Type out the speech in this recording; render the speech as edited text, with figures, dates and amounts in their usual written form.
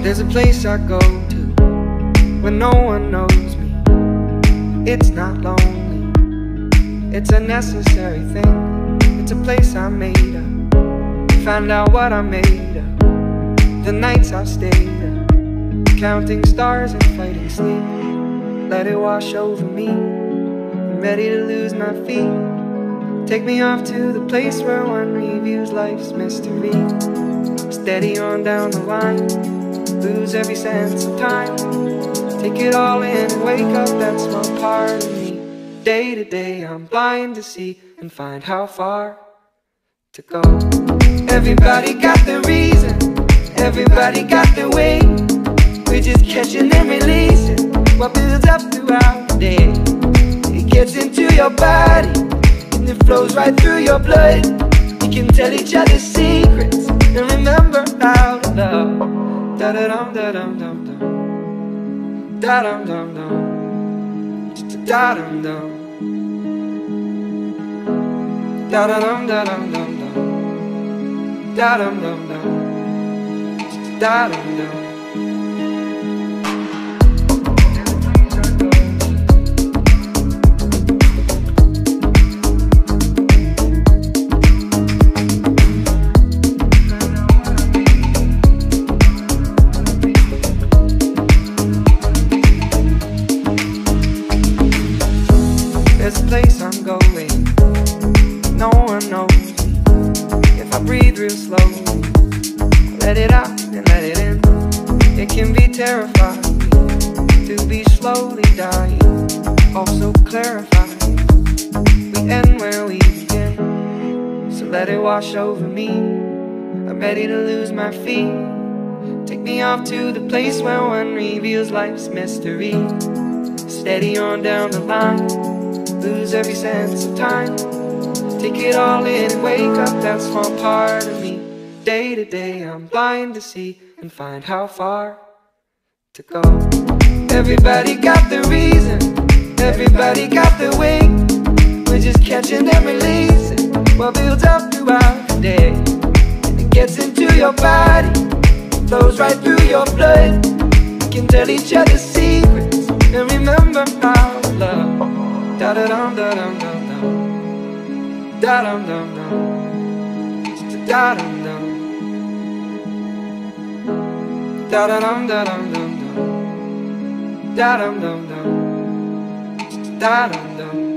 There's a place I go to when no one knows me. It's not lonely, it's a necessary thing. It's a place I made up, find out what I made of. The nights I've stayed up, counting stars and fighting sleep. Let it wash over me, I'm ready to lose my feet. Take me off to the place where one reviews life's mystery. Steady on down the line, lose every sense of time. Take it all in and wake up that small part of me. Day to day I'm blind to see and find how far to go. Everybody got their reason, everybody got their way. We're just catching and releasing what builds up throughout the day. It gets into your body and it flows right through your blood. We can tell each other secrets and remember how to love. Da-da-dum, da-dum, dum, dum. Da-dum, dum, dum. Da-dum, dum. Da-da-dum, da-dum, dum, dum. Da-dum, dum, dum. Da-dum, dum. There's a place I'm going, no one knows me. If I breathe real slowly, let it out and let it in. It can be terrifying to be slowly dying, also clarifying. We end where we begin, so let it wash over me. I'm ready to lose my feet. Take me off to the place where one reveals life's mystery. Steady on down the line, lose every sense of time. Take it all in and wake up that small part of me. Day to day I'm blind to see and find how far to go. Everybody got their reason, everybody got their way. We're just catching and releasing what builds up throughout the day. And it gets into your body, flows right through your blood. We can tell each other secrets and remember how to love. Da-da-dum, da-dum, dum, dum. Da-dum, dum, dum. Da-dum, dum. Da-da-dum, da-dum, dum, dum. Da-dum, dum, dum. Da-dum, dum.